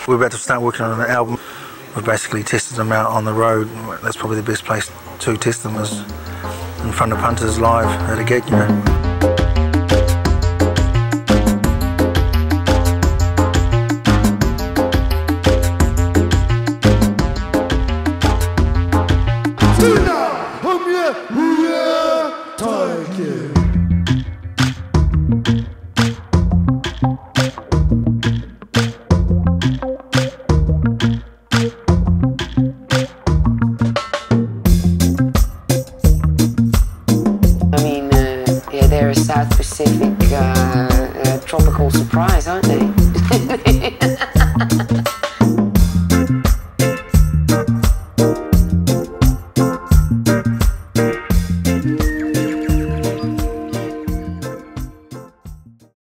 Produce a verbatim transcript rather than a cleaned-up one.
We're about to start working on an album. We've basically tested them out on the road. That's probably the best place to test them, is in front of punters live at a gig, you know. South Pacific uh, uh, tropical surprise, aren't they?